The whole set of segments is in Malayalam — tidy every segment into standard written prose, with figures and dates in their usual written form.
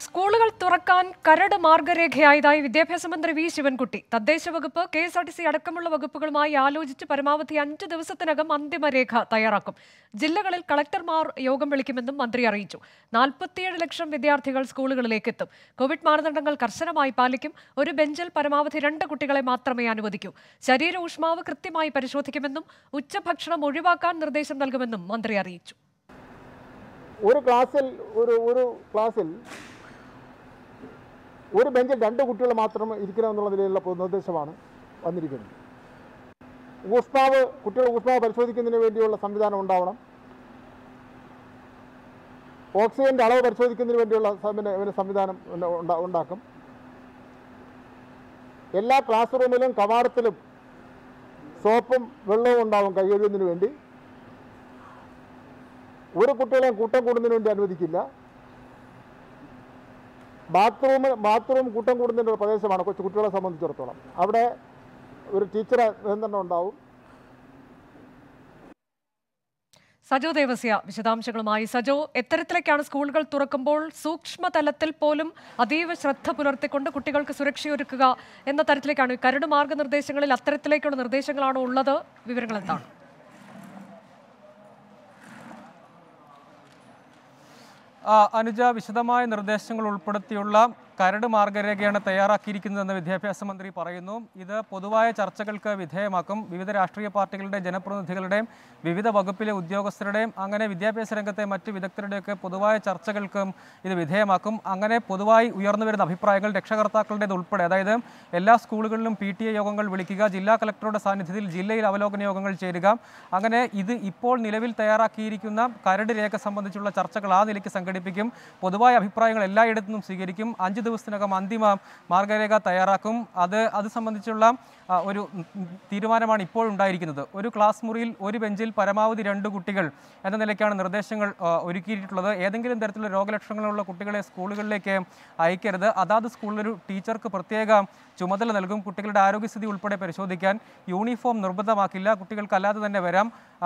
സ്കൂളുകൾ തുറക്കാൻ കരട് മാർഗരേഖയായതായി വിദ്യാഭ്യാസ മന്ത്രി വി ശിവൻകുട്ടി. തദ്ദേശ വകുപ്പ്, KSRTC അടക്കമുള്ള വകുപ്പുകളുമായി ആലോചിച്ച് പരമാവധി 5 ദിവസത്തിനകം അന്തിമരേഖ തയ്യാറാക്കും. ജില്ലകളിൽ കളക്ടർമാർ യോഗം വിളിക്കുമെന്നും മന്ത്രി അറിയിച്ചു. 47 ലക്ഷം വിദ്യാർത്ഥികൾ സ്കൂളുകളിലേക്ക് എത്തും. കോവിഡ് മാനദണ്ഡങ്ങൾ കർശനമായി പാലിക്കും. ഒരു ബെഞ്ചിൽ പരമാവധി 2 കുട്ടികളെ മാത്രമേ അനുവദിക്കൂ. ശരീര ഊഷ്മാവ് കൃത്യമായി പരിശോധിക്കുമെന്നും ഉച്ചഭക്ഷണം ഒഴിവാക്കാൻ നിർദ്ദേശം നൽകുമെന്നും മന്ത്രി അറിയിച്ചു. ഒരു ക്ലാസ്സിൽ ഒരു ബെഞ്ചിൽ 2 കുട്ടികൾ മാത്രം ഇരിക്കണമെന്നുള്ള നിലയിലുള്ള നിർദ്ദേശമാണ് വന്നിരിക്കുന്നത്. കുട്ടികളുടെ ഊഷ്മാവ് പരിശോധിക്കുന്നതിന് വേണ്ടിയുള്ള സംവിധാനം ഉണ്ടാവണം. ഓക്സിജൻ്റെ അളവ് പരിശോധിക്കുന്നതിന് വേണ്ടിയുള്ള സംവിധാനം ഉണ്ടാക്കും. എല്ലാ ക്ലാസ് റൂമിലും കവാടത്തിലും സോപ്പും വെള്ളവും ഉണ്ടാവും കൈ കഴുകുന്നതിന് വേണ്ടി. ഒരു കുട്ടികളെയും കൂട്ടം കൂടുന്നതിന് വേണ്ടി അനുവദിക്കില്ല. ബാത്റൂം കൂട്ടം കൂടുന്നതിൻ്റെ ഒരു പ്രദേശമാണ് കൊച്ചു കുട്ടികളെ സംബന്ധിച്ചിടത്തോളം. അവിടെ ഒരു ടീച്ചറെ നിയന്ത്രണം ഉണ്ടാവും. സജോ ദേവസ്യ വിശദാംശങ്ങളുമായി. സജോ, എത്തരത്തിലേക്കാണ് സ്കൂളുകൾ തുറക്കുമ്പോൾ സൂക്ഷ്മതലത്തിൽ പോലും അതീവ ശ്രദ്ധ പുലർത്തിക്കൊണ്ട് കുട്ടികൾക്ക് സുരക്ഷയൊരുക്കുക എന്ന തരത്തിലേക്കാണ് കരട് മാർഗനിർദ്ദേശങ്ങളിൽ അത്തരത്തിലേക്കുള്ള നിർദ്ദേശങ്ങളാണോ ഉള്ളത്? വിവരങ്ങൾ എന്താണ്? അനുജ, വിശദമായ നിർദ്ദേശങ്ങൾ ഉൾപ്പെടുത്തിയുള്ള കരട് മാർഗരേഖയാണ് തയ്യാറാക്കിയിരിക്കുന്നതെന്ന് വിദ്യാഭ്യാസ മന്ത്രി പറയുന്നു. ഇത് പൊതുവായ ചർച്ചകൾക്ക് വിധേയമാക്കും. വിവിധ രാഷ്ട്രീയ പാർട്ടികളുടെയും ജനപ്രതിനിധികളുടെയും വിവിധ വകുപ്പിലെ ഉദ്യോഗസ്ഥരുടെയും അങ്ങനെ വിദ്യാഭ്യാസ രംഗത്തെ മറ്റ് വിദഗ്ധരുടെയൊക്കെ പൊതുവായ ചർച്ചകൾക്കും ഇത് വിധേയമാക്കും. അങ്ങനെ പൊതുവായി ഉയർന്നു വരുന്ന അഭിപ്രായങ്ങൾ രക്ഷകർത്താക്കളുടേത് ഉൾപ്പെടെ, അതായത് എല്ലാ സ്കൂളുകളിലും PTA യോഗങ്ങൾ വിളിക്കുക, ജില്ലാ കളക്ടറുടെ സാന്നിധ്യത്തിൽ ജില്ലയിൽ അവലോകന യോഗങ്ങൾ ചേരുക, അങ്ങനെ ഇത് ഇപ്പോൾ നിലവിൽ തയ്യാറാക്കിയിരിക്കുന്ന കരട് രേഖ സംബന്ധിച്ചുള്ള ചർച്ചകൾ ആ നിലയ്ക്ക് സംഘടിപ്പിക്കും. പൊതുവായ അഭിപ്രായങ്ങൾ എല്ലായിടത്തു നിന്നും സ്വീകരിക്കും. 5 ദിവസത്തിനകം അന്തിമ മാർഗരേഖ തയ്യാറാക്കും. അത് സംബന്ധിച്ചുള്ള ഒരു തീരുമാനമാണ് ഇപ്പോൾ ഉണ്ടായിരിക്കുന്നത്. ഒരു ക്ലാസ് മുറിയിൽ ഒരു ബെഞ്ചിൽ പരമാവധി 2 കുട്ടികൾ എന്ന നിലയ്ക്കാണ് നിർദ്ദേശങ്ങൾ ഒരുക്കിയിട്ടുള്ളത്. ഏതെങ്കിലും തരത്തിലുള്ള രോഗലക്ഷണങ്ങളുള്ള കുട്ടികളെ സ്കൂളുകളിലേക്ക് അയക്കരുത്. അതാത് സ്കൂളിലൊരു ടീച്ചർക്ക് പ്രത്യേക ചുമതല നൽകും. കുട്ടികളുടെ ആരോഗ്യസ്ഥിതി ഉൾപ്പെടെ പരിശോധിക്കാൻ. യൂണിഫോം നിർബന്ധമാക്കില്ല, കുട്ടികൾക്കല്ലാതെ തന്നെ വരാം.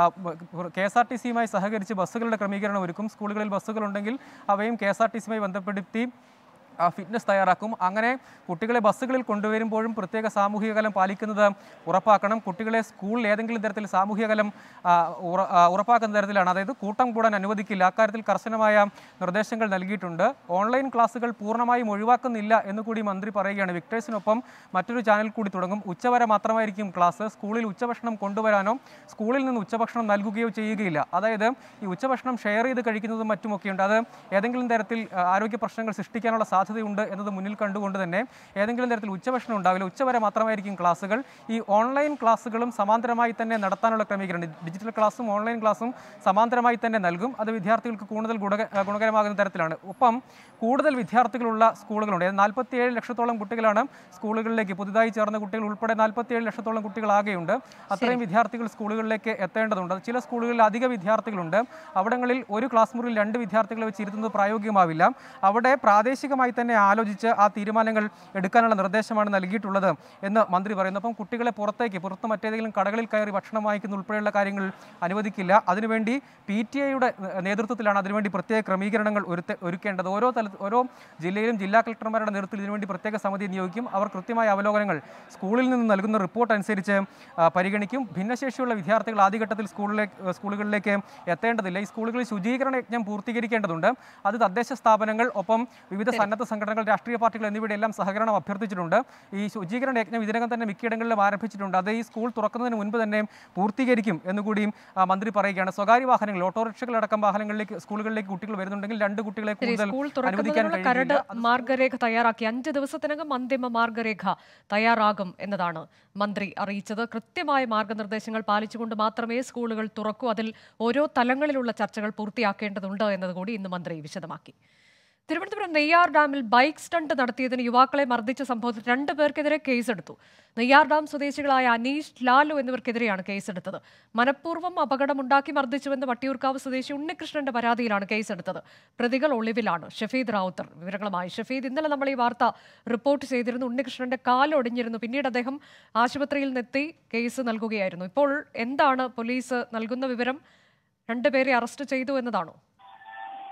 KSRTCയുമായി സഹകരിച്ച് ബസ്സുകളുടെ ക്രമീകരണം ഒരുക്കും. സ്കൂളുകളിൽ ബസ്സുകളുണ്ടെങ്കിൽ അവയും KSRTCയുമായി ബന്ധപ്പെടുത്തി ഫിറ്റ്നസ് തയ്യാറാക്കും. അങ്ങനെ കുട്ടികളെ ബസ്സുകളിൽ കൊണ്ടുവരുമ്പോഴും പ്രത്യേക സാമൂഹിക അകലം പാലിക്കുന്നത് ഉറപ്പാക്കണം. കുട്ടികളെ സ്കൂളിൽ ഏതെങ്കിലും തരത്തിൽ സാമൂഹിക അകലം ഉറപ്പാക്കുന്ന തരത്തിലാണ്, അതായത് കൂട്ടം കൂടാൻ അനുവദിക്കില്ല. അക്കാര്യത്തിൽ കർശനമായ നിർദ്ദേശങ്ങൾ നൽകിയിട്ടുണ്ട്. ഓൺലൈൻ ക്ലാസുകൾ പൂർണ്ണമായും ഒഴിവാക്കുന്നില്ല എന്നുകൂടി മന്ത്രി പറയുകയാണ്. വിക്ടേഴ്സിനൊപ്പം മറ്റൊരു ചാനൽ കൂടി തുടങ്ങും. ഉച്ചവരെ മാത്രമായിരിക്കും ക്ലാസ്. സ്കൂളിൽ ഉച്ചഭക്ഷണം കൊണ്ടുവരാനോ സ്കൂളിൽ നിന്ന് ഉച്ചഭക്ഷണം നൽകുകയോ ചെയ്യുകയില്ല. അതായത് ഈ ഉച്ചഭക്ഷണം ഷെയർ ചെയ്ത് കഴിക്കുന്നതും മറ്റുമൊക്കെയുണ്ട്. അത് ഏതെങ്കിലും തരത്തിൽ ആരോഗ്യ പ്രശ്നങ്ങൾ സൃഷ്ടിക്കാനുള്ള സാധ്യതയുണ്ട് എന്നത് മുന്നിൽ കണ്ടുകൊണ്ട് തന്നെ ഏതെങ്കിലും തരത്തിൽ ഉച്ചഭക്ഷണം ഉണ്ടാവില്ല. ഉച്ചവരെ മാത്രമായിരിക്കും ക്ലാസ്സുകൾ. ഈ ഓൺലൈൻ ക്ലാസ്സുകളും സമാന്തരമായി തന്നെ നടത്താനുള്ള ക്രമീകരണം, ഡിജിറ്റൽ ക്ലാസ്സും ഓൺലൈൻ ക്ലാസ്സും സമാന്തരമായി തന്നെ നൽകും. അത് വിദ്യാർത്ഥികൾക്ക് കൂടുതൽ ഗുണകരമാകുന്ന തരത്തിലാണ്. ഒപ്പം കൂടുതൽ വിദ്യാർത്ഥികളുള്ള സ്കൂളുകളുണ്ട്. 47 ലക്ഷത്തോളം കുട്ടികളാണ് സ്കൂളുകളിലേക്ക് പുതുതായി ചേർന്ന കുട്ടികൾ ഉൾപ്പെടെ 47 ലക്ഷത്തോളം കുട്ടികളാകെയുണ്ട്. അത്രയും വിദ്യാർത്ഥികൾ സ്കൂളുകളിലേക്ക് എത്തേണ്ടതുണ്ട്. ചില സ്കൂളുകളിൽ അധിക വിദ്യാർത്ഥികളുണ്ട്. അവിടങ്ങളിൽ ഒരു ക്ലാസ് മുറിയിൽ 2 വിദ്യാർത്ഥികളെ വെച്ച് ഇരുത്തുന്നത് പ്രായോഗികമാവില്ല. അവിടെ പ്രാദേശികമായി തന്നെ ആലോചിച്ച് ആ തീരുമാനങ്ങൾ എടുക്കാനുള്ള നിർദ്ദേശമാണ് നൽകിയിട്ടുള്ളത് എന്ന് മന്ത്രി പറയുന്നു. അപ്പം കുട്ടികളെ പുറത്ത് മറ്റേതെങ്കിലും കടകളിൽ കയറി ഭക്ഷണം വാങ്ങിക്കുന്ന ഉൾപ്പെടെയുള്ള കാര്യങ്ങൾ അനുവദിക്കില്ല. അതിനുവേണ്ടി PTA-യുടെ നേതൃത്വത്തിലാണ് അതിനുവേണ്ടി പ്രത്യേക ക്രമീകരണങ്ങൾ ഒരുക്കേണ്ടത്. ഓരോ ജില്ലയിലും ജില്ലാ കളക്ടർമാരുടെ നേതൃത്വത്തിൽ ഇതിനുവേണ്ടി പ്രത്യേക സമിതി നിയോഗിക്കും. അവർ കൃത്യമായ അവലോകനങ്ങൾ സ്കൂളിൽ നിന്ന് നൽകുന്ന റിപ്പോർട്ട് അനുസരിച്ച് പരിഗണിക്കും. ഭിന്നശേഷിയുള്ള വിദ്യാർത്ഥികൾ ആദ്യഘട്ടത്തിൽ സ്കൂളുകളിലേക്ക് എത്തേണ്ടതില്ല. ഈ സ്കൂളുകളിൽ ശുചീകരണ യജ്ഞം പൂർത്തീകരിക്കേണ്ടതുണ്ട്. അത് തദ്ദേശ സ്ഥാപനങ്ങൾ, ഒപ്പം വിവിധ സന്നദ്ധ സംഘടനകൾ, രാഷ്ട്രീയ പാർട്ടികൾ എന്നിവയുടെ എല്ലാം സഹകരണം അഭ്യർത്ഥിച്ചിട്ടുണ്ട്. ഈ ശുചീകരണ യജ്ഞം ഇതിനകം തന്നെ മിക്കയിടങ്ങളിലും ആരംഭിച്ചിട്ടുണ്ട്. അത് ഈ സ്കൂൾ തുറക്കുന്നതിന് മുൻപ് തന്നെ പൂർത്തീകരിക്കും എന്നുകൂടിയും മന്ത്രി പറയുകയാണ്. സ്വകാര്യ വാഹനങ്ങൾ, ഓട്ടോറിക്ഷകളടക്കം വാഹനങ്ങളിലേക്ക് സ്കൂളുകളിലേക്ക് കുട്ടികൾ വരുന്നുണ്ടെങ്കിൽ 2 കുട്ടികളെ കൂടുതൽ അനുവദിക്കാൻ കരട് മാർഗരേഖ തയ്യാറാക്കി 5 ദിവസത്തിനകം അന്തിമ മാർഗരേഖ തയ്യാറാകും എന്നതാണ് മന്ത്രി അറിയിച്ചത്. കൃത്യമായ മാർഗനിർദ്ദേശങ്ങൾ പാലിച്ചുകൊണ്ട് മാത്രമേ സ്കൂളുകൾ തുറക്കൂ. അതിൽ ഓരോ തലങ്ങളിലുള്ള ചർച്ചകൾ പൂർത്തിയാക്കേണ്ടതുണ്ട് എന്നതുകൂടി ഇന്ന് മന്ത്രി വിശദമാക്കി. തിരുവനന്തപുരം നെയ്യാർ ഡാമിൽ ബൈക്ക് സ്റ്റണ്ട് നടത്തിയതിന് യുവാക്കളെ മർദ്ദിച്ച സംഭവത്തിൽ 2 പേർക്കെതിരെ കേസെടുത്തു. നെയ്യാർ ഡാം സ്വദേശികളായ അനീഷ്, ലാലു എന്നിവർക്കെതിരെയാണ് കേസെടുത്തത്. മനഃപൂർവ്വം അപകടമുണ്ടാക്കി മർദ്ദിച്ചുവെന്ന് വട്ടിയൂർക്കാവ് സ്വദേശി ഉണ്ണികൃഷ്ണന്റെ പരാതിയിലാണ് കേസെടുത്തത്. പ്രതികൾ ഒളിവിലാണ്. ഷഫീദ് റാവുത്തർ വിവരങ്ങളുമായി. ഷഫീദ്, ഇന്നലെ നമ്മൾ ഈ വാർത്ത റിപ്പോർട്ട് ചെയ്തിരുന്നു. ഉണ്ണികൃഷ്ണന്റെ കാലൊടിഞ്ഞിരുന്നു. പിന്നീട് അദ്ദേഹം ആശുപത്രിയിൽ നിന്നെത്തി കേസ് നൽകുകയായിരുന്നു. ഇപ്പോൾ എന്താണ് പോലീസ് നൽകുന്ന വിവരം? 2 പേരെ അറസ്റ്റ് ചെയ്തു എന്നതാണോ?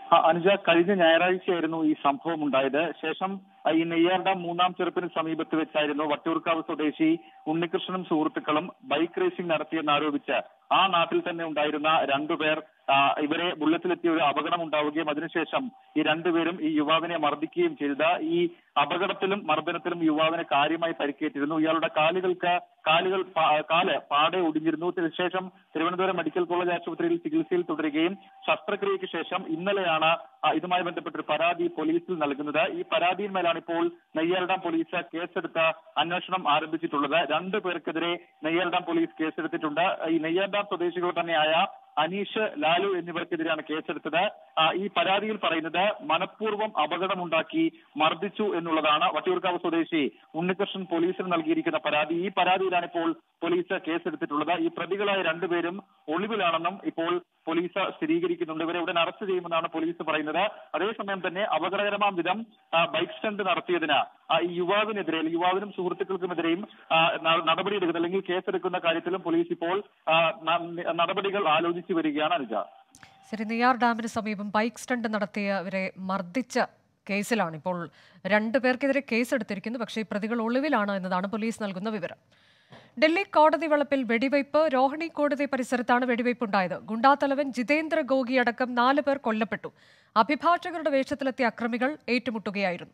അനുജ, കഴിഞ്ഞ ഞായറാഴ്ചയായിരുന്നു ഈ സംഭവം ഉണ്ടായത്. ശേഷം ഈ നെയ്യാർഡാം മൂന്നാം ചെറുപ്പിന് സമീപത്ത് വെച്ചായിരുന്നു വട്ടിയൂർക്കാവ് സ്വദേശി ഉണ്ണികൃഷ്ണനും സുഹൃത്തുക്കളും ബൈക്ക് റേസിംഗ് നടത്തിയെന്നാരോപിച്ച് ആ നാട്ടിൽ തന്നെ ഉണ്ടായിരുന്ന രണ്ടുപേർ ഇവരെ ബുള്ളറ്റിലെത്തിയ ഒരു അപകടം ഉണ്ടാവുകയും അതിനുശേഷം ഈ രണ്ടുപേരും ഈ യുവാവിനെ മർദ്ദിക്കുകയും ചെയ്ത ഈ അപകടത്തിലും മർദ്ദനത്തിലും യുവാവിനെ കാര്യമായി പരിക്കേറ്റിരുന്നു. ഇയാളുടെ കാല് പാടെ ഒടിഞ്ഞിരുന്നു. ശേഷം തിരുവനന്തപുരം മെഡിക്കൽ കോളേജ് ആശുപത്രിയിൽ ചികിത്സയിൽ തുടരുകയും ശസ്ത്രക്രിയയ്ക്ക് ശേഷം ഇന്നലെയാണ് ഇതുമായി ബന്ധപ്പെട്ടൊരു പരാതി പോലീസിൽ നൽകുന്നത്. ഈ പരാതിയിന്മേലാണ് ഇപ്പോൾ നെയ്യാർഡാം പോലീസ് കേസെടുത്ത് അന്വേഷണം ആരംഭിച്ചിട്ടുള്ളത്. രണ്ടു പേർക്കെതിരെ നെയ്യാർഡാം പോലീസ് കേസെടുത്തിട്ടുണ്ട്. ഈ നെയ്യാർഡാം സ്വദേശികൾ തന്നെയായ അനീഷ്, ലാലു എന്നിവർക്കെതിരെയാണ് കേസെടുത്തത്. ഈ പരാതിയിൽ പറയുന്നത് മനഃപൂർവ്വം അപകടമുണ്ടാക്കി മർദ്ദിച്ചു എന്നുള്ളതാണ്. വട്ടിയൂർക്കാവ് സ്വദേശി ഉണ്ണികൃഷ്ണൻ പോലീസിന് നൽകിയിരിക്കുന്ന പരാതി. ഈ പരാതിയിലാണ് ഇപ്പോൾ പോലീസ് കേസെടുത്തിട്ടുള്ളത്. ഈ പ്രതികളായ രണ്ടുപേരും ഒളിവിലാണെന്നും ഇപ്പോൾ പോലീസ് സ്ഥിരീകരിക്കുന്നുണ്ട്. ഇവരെ ഉടൻ അറസ്റ്റ് ചെയ്യുമെന്നാണ് പോലീസ് പറയുന്നത്. അതേസമയം തന്നെ അപകടകരമാം വിധം ബൈക്ക് സ്റ്റണ്ട് നടത്തിയതിന് ഈ യുവാവിനെതിരെ, യുവാവിനും സുഹൃത്തുക്കൾക്കുമെതിരെയും നടപടിയെടുക്കുന്ന അല്ലെങ്കിൽ കേസെടുക്കുന്ന കാര്യത്തിലും പോലീസ് ഇപ്പോൾ നടപടികൾ ആലോചിച്ചു വരികയാണ്. അനുജ, ശരി, നെയ്യാർ ഡാമിന് സമീപം ബൈക്ക് സ്റ്റണ്ട് നടത്തിയവരെ മർദ്ദിച്ച കേസിലാണ് ഇപ്പോൾ രണ്ടുപേർക്കെതിരെ കേസെടുത്തിരിക്കുന്നു. പക്ഷേ പ്രതികൾ ഒളിവിലാണ് എന്നതാണ് പോലീസ് നൽകുന്ന വിവരം. ഡൽഹി കോടതി വളപ്പിൽ വെടിവയ്പ്. രോഹിണി കോടതി പരിസരത്താണ് വെടിവയ്പുണ്ടായത്. ഗുണ്ടാത്തലവൻ ജിതേന്ദ്ര ഗോഗി അടക്കം 4 പേർ കൊല്ലപ്പെട്ടു. അഭിഭാഷകരുടെ വേഷത്തിലെത്തിയ അക്രമികൾ ഏറ്റുമുട്ടുകയായിരുന്നു.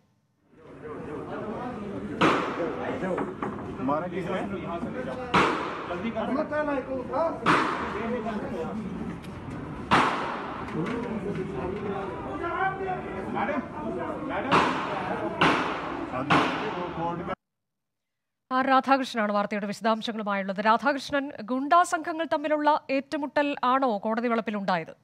ആർ രാധാകൃഷ്ണനാണ് വാർത്തയുടെ വിശദാംശങ്ങളുമായുള്ളത്. രാധാകൃഷ്ണൻ, ഗുണ്ടാ സംഘങ്ങൾ തമ്മിലുള്ള ഏറ്റുമുട്ടൽ ആണോ കോടതി വളപ്പിലുണ്ടായത്?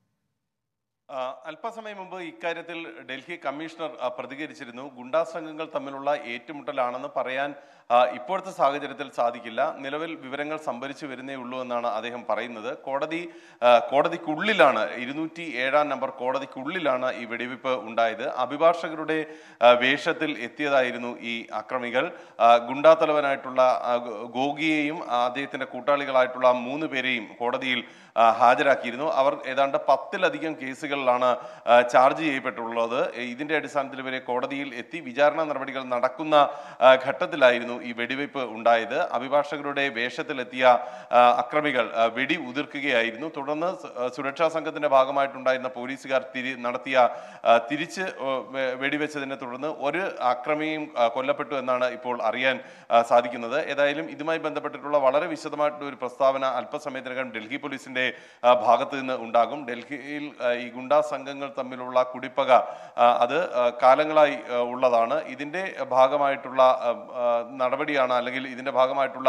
അല്പസമയം മുമ്പ് ഇക്കാര്യത്തിൽ ഡൽഹി കമ്മീഷണർ പ്രതികരിച്ചിരുന്നു. ഗുണ്ടാ സംഘങ്ങൾ തമ്മിലുള്ള ഏറ്റുമുട്ടലാണെന്ന് പറയാൻ ഇപ്പോഴത്തെ സാഹചര്യത്തിൽ സാധിക്കില്ല. നിലവിൽ വിവരങ്ങൾ സംഭരിച്ചു വരുന്നേ ഉള്ളൂ എന്നാണ് അദ്ദേഹം പറയുന്നത്. കോടതിക്കുള്ളിലാണ് 207 നമ്പർ കോടതിക്കുള്ളിലാണ് ഈ വെടിവെയ്പ് ഉണ്ടായത്. അഭിഭാഷകരുടെ വേഷത്തിൽ എത്തിയതായിരുന്നു ഈ അക്രമികൾ. ഗുണ്ടാത്തലവനായിട്ടുള്ള ഗോഗിയെയും അദ്ദേഹത്തിന്റെ കൂട്ടാളികളായിട്ടുള്ള 3 പേരെയും കോടതിയിൽ ഹാജരാക്കിയിരുന്നു. അവർ ഏതാണ്ട് 10-ലധികം കേസുകളിലാണ് ചാർജ് ചെയ്യപ്പെട്ടുള്ളത്. ഇതിന്റെ അടിസ്ഥാനത്തിൽ ഇവരെ കോടതിയിൽ എത്തി വിചാരണ നടപടികൾ നടക്കുന്ന ഘട്ടത്തിലായിരുന്നു ഈ വെടിവെയ്പ് ഉണ്ടായത്. അഭിഭാഷകരുടെ വേഷത്തിലെത്തിയ അക്രമികൾ വെടി ഉതിർക്കുകയായിരുന്നു. തുടർന്ന് സുരക്ഷാ സംഘത്തിന്റെ ഭാഗമായിട്ടുണ്ടായിരുന്ന പോലീസുകാർ തിരിച്ച് വെടിവെച്ചതിനെ തുടർന്ന് ഒരു അക്രമിയും കൊല്ലപ്പെട്ടു എന്നാണ് ഇപ്പോൾ അറിയാൻ സാധിക്കുന്നത്. ഏതായാലും ഇതുമായി ബന്ധപ്പെട്ടിട്ടുള്ള വളരെ വിശദമായിട്ടുള്ള ഒരു പ്രസ്താവന അല്പസമയത്തിനകം ഡൽഹി പോലീസിന്റെ ഭാഗത്ത് നിന്ന് ഉണ്ടാകും. ഡൽഹിയിൽ ഈ ഗുണ്ടാ സംഘങ്ങൾ തമ്മിലുള്ള കുടിപ്പക അത് കാലങ്ങളായി ഉള്ളതാണ്. ഇതിന്റെ ഭാഗമായിട്ടുള്ള നടപടിയാണ് അല്ലെങ്കിൽ ഇതിന്റെ ഭാഗമായിട്ടുള്ള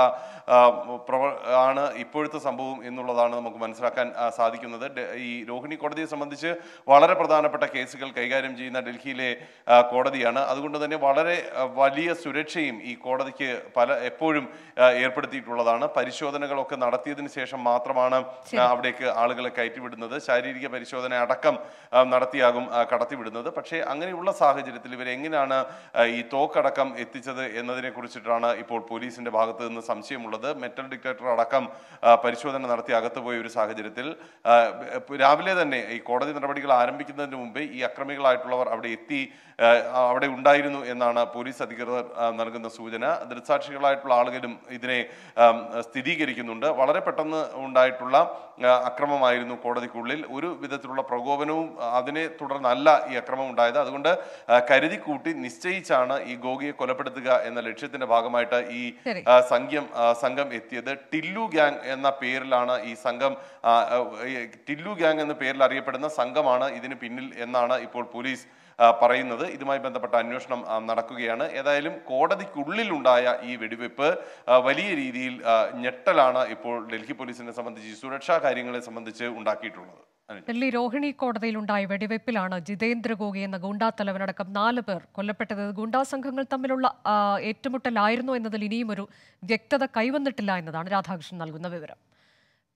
ആണ് ഇപ്പോഴത്തെ സംഭവം എന്നുള്ളതാണ് നമുക്ക് മനസ്സിലാക്കാൻ സാധിക്കുന്നത്. ഈ രോഹിണി കോടതിയെ സംബന്ധിച്ച് വളരെ പ്രധാനപ്പെട്ട കേസുകൾ കൈകാര്യം ചെയ്യുന്ന ഡൽഹിയിലെ കോടതിയാണ്. അതുകൊണ്ട് തന്നെ വളരെ വലിയ സുരക്ഷയും ഈ കോടതിക്ക് എപ്പോഴും ഏർപ്പെടുത്തിയിട്ടുള്ളതാണ്. പരിശോധനകളൊക്കെ നടത്തിയതിനു ശേഷം മാത്രമാണ് അവിടേക്ക് ആളുകളെ കയറ്റിവിടുന്നത്. ശാരീരിക പരിശോധന അടക്കം നടത്തിയാകും കടത്തിവിടുന്നത്. പക്ഷേ അങ്ങനെയുള്ള സാഹചര്യത്തിൽ ഇവരെങ്ങനെയാണ് ഈ തോക്കടക്കം എത്തിച്ചത് എന്നതിനെ കുറിച്ചിട്ടാണ് ഇപ്പോൾ പോലീസിന്റെ ഭാഗത്ത് നിന്ന് സംശയമുള്ളത്. മെറ്റൽ ഡിറ്റക്ടർ അടക്കം പരിശോധന നടത്തി അകത്തുപോയ ഒരു സാഹചര്യത്തിൽ രാവിലെ തന്നെ ഈ കോടതി നടപടികൾ ആരംഭിക്കുന്നതിന് മുമ്പേ ഈ അക്രമികളായിട്ടുള്ളവർ അവിടെ ഉണ്ടായിരുന്നു എന്നാണ് പോലീസ് അധികൃതർ നൽകുന്ന സൂചന. ദൃക്സാക്ഷികളായിട്ടുള്ള ആളുകളും ഇതിനെ സ്ഥിരീകരിക്കുന്നുണ്ട്. വളരെ പെട്ടെന്ന് ഉണ്ടായിട്ടുള്ള അക്രമമായിരുന്നു കോടതിക്കുള്ളിൽ. ഒരു വിധത്തിലുള്ള പ്രകോപനവും അതിനെ തുടർന്നല്ല ഈ അക്രമം ഉണ്ടായത്. അതുകൊണ്ട് കരുതി കൂട്ടി നിശ്ചയിച്ചാണ് ഈ ഗോഗിയെ കൊലപ്പെടുത്തുക എന്ന ലക്ഷ്യത്തിന്റെ ഭാഗമായിട്ട് ഈ സംഘം എത്തിയത്. ടില്ലു ഗ്യാങ് എന്ന പേരിലാണ് ഈ സംഘം, ടില്ലു ഗ്യാങ് എന്ന പേരിൽ അറിയപ്പെടുന്ന സംഘമാണ് ഇതിന് പിന്നിൽ എന്നാണ് ഇപ്പോൾ പോലീസ് പറയുന്നത്. ഇതുമായി ബന്ധപ്പെട്ട അന്വേഷണം നടക്കുകയാണ്. ഏതായാലും കോടതിക്കുള്ളിലുണ്ടായ ഈ വെടിവെപ്പ് വലിയ രീതിയിൽ ഞെട്ടലാണ് ഇപ്പോൾ ഡൽഹി പോലീസിനെ സംബന്ധിച്ച്, സുരക്ഷാ കാര്യങ്ങളെ സംബന്ധിച്ച് ഉണ്ടാക്കിയിട്ടുള്ളത്. ഡൽഹി രോഹിണി കോടതിയിലുണ്ടായ വെടിവെപ്പിലാണ് ജിതേന്ദ്ര ഗോഗി എന്ന ഗുണ്ടാ തലവനടക്കം 4 പേർ കൊല്ലപ്പെട്ടത്. ഗുണ്ടാ സംഘങ്ങൾ തമ്മിലുള്ള ഏറ്റുമുട്ടലായിരുന്നു എന്നതിൽ ഇനിയും ഒരു വ്യക്തത കൈവന്നിട്ടില്ല എന്നതാണ് രാധാകൃഷ്ണൻ നൽകുന്ന വിവരം.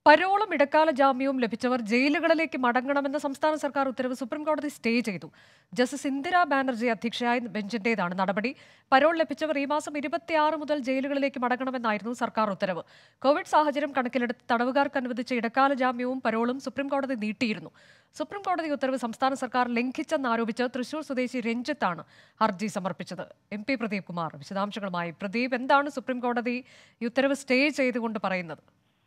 പരോളും ഇടക്കാല ജാമ്യവും ലഭിച്ചവർ ജയിലുകളിലേക്ക് മടങ്ങണമെന്ന സംസ്ഥാന സർക്കാർ ഉത്തരവ് സുപ്രീംകോടതി സ്റ്റേ ചെയ്തു. ജസ്റ്റിസ് ഇന്ദിരാ ബാനർജി അധ്യക്ഷയായ ബെഞ്ചിന്റേതാണ് നടപടി. പരോൾ ലഭിച്ചവർ ഈ മാസം 26 മുതൽ ജയിലുകളിലേക്ക് മടങ്ങണമെന്നായിരുന്നു സർക്കാർ ഉത്തരവ്. കോവിഡ് സാഹചര്യം കണക്കിലെടുത്ത് തടവുകാർക്ക് അനുവദിച്ച ഇടക്കാല ജാമ്യവും പരോളും സുപ്രീംകോടതി നീട്ടിയിരുന്നു. സുപ്രീംകോടതി ഉത്തരവ് സംസ്ഥാന സർക്കാർ ലംഘിച്ചെന്നാരോപിച്ച് തൃശൂർ സ്വദേശി രഞ്ജിത്താണ് ഹർജി സമർപ്പിച്ചത്. MP പ്രദീപ് കുമാർ വിശദാംശങ്ങളുമായി. പ്രദീപ്, എന്താണ് സുപ്രീംകോടതി ഈ ഉത്തരവ് സ്റ്റേ ചെയ്തുകൊണ്ട് പറയുന്നത്?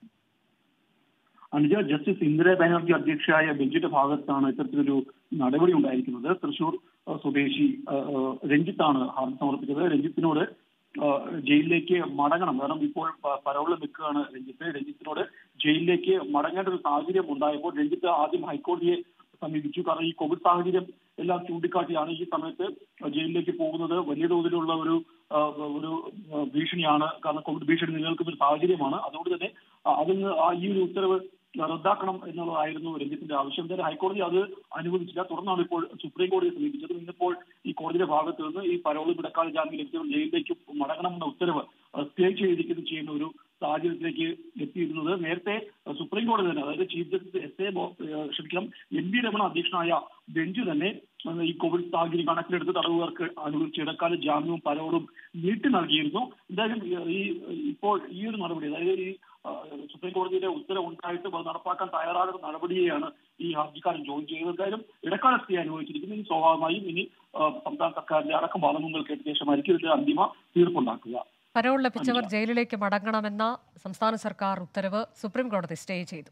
അനുജ, ജസ്റ്റിസ് ഇന്ദിരാ ബാനർജി അധ്യക്ഷയായ ബെഞ്ചിന്റെ ഭാഗത്താണ് ഇത്തരത്തിലൊരു നടപടി ഉണ്ടായിരിക്കുന്നത്. തൃശൂർ സ്വദേശി രഞ്ജിത്താണ് ഹർജി സമർപ്പിച്ചത്. രഞ്ജിത്തിനോട് ജയിലിലേക്ക് മടങ്ങണം, കാരണം ഇപ്പോൾ പരോളിൽ നിൽക്കുകയാണ് രഞ്ജിത്തിനോട് ജയിലിലേക്ക് മടങ്ങേണ്ട ഒരു സാഹചര്യം ഉണ്ടായപ്പോൾ രഞ്ജിത്ത് ആദ്യം ഹൈക്കോടതിയെ സമീപിച്ചു. കാരണം ഈ കോവിഡ് സാഹചര്യം എല്ലാം ചൂണ്ടിക്കാട്ടിയാണ് ഈ സമയത്ത് ജയിലിലേക്ക് പോകുന്നത് വലിയ തോതിലുള്ള ഒരു ഭീഷണിയാണ്. കാരണം കോവിഡ് ഭീഷണി നിലനിൽക്കുന്ന ഒരു സാഹചര്യമാണ്. അതുകൊണ്ട് തന്നെ അതിന് ഈ ഒരു ഉത്തരവ് റദ്ദാക്കണം എന്നുള്ളതായിരുന്നു രഞ്ജിത്തിന്റെ ആവശ്യം. എന്തായാലും ഹൈക്കോടതി അത് അനുവദിച്ചില്ല. തുടർന്നാണ് ഇപ്പോൾ സുപ്രീം കോടതിയെ സമീപിച്ചത്. ഇന്നിപ്പോൾ ഈ കോടതിയുടെ ഭാഗത്ത് നിന്ന് ഈ പരോളും ഇടക്കാല ജാമ്യം ലഭിച്ചവർ ജയിലിലേക്ക് മടങ്ങണമെന്ന ഉത്തരവ് സ്റ്റേ ചെയ്യുന്ന ഒരു സാഹചര്യത്തിലേക്ക് എത്തിയിരുന്നത്. നേരത്തെ സുപ്രീം കോടതി തന്നെ, അതായത് ചീഫ് ജസ്റ്റിസ് MP രമണ അധ്യക്ഷനായ ബെഞ്ച് തന്നെ ഈ കോവിഡ് സാഹചര്യം കണക്കിലെടുത്ത് തടവുകാർക്ക് അനുവദിച്ച ഇടക്കാല ജാമ്യവും പരോളും നീട്ടി നൽകിയിരുന്നു. എന്തായാലും ഇപ്പോൾ ഈ ഒരു നടപടി, അതായത് ഈ സുപ്രീം കോടതിയുടെ ഉത്തരവ് ഉണ്ടായിട്ട് നടപ്പാക്കാൻ തയ്യാറാകുന്ന നടപടിയെയാണ് ഈ ഹർജിക്കാരൻ ചോദ്യം ചെയ്തത്. എന്തായാലും ഇടക്കാല സ്റ്റേ അനുവദിച്ചിരിക്കുന്നു. ഇനി സ്വാഭാവികമായും സംസ്ഥാന സർക്കാരിന്റെ അടക്കം വാദങ്ങൾ കേട്ട ശേഷമായിരിക്കും ഇതിന്റെ അന്തിമ തീർപ്പുണ്ടാക്കുക. പരോൾ ലഭിച്ചവർ ജയിലിലേക്ക് മടങ്ങണമെന്ന സംസ്ഥാന സർക്കാർ ഉത്തരവ് സുപ്രീംകോടതി സ്റ്റേ ചെയ്തു.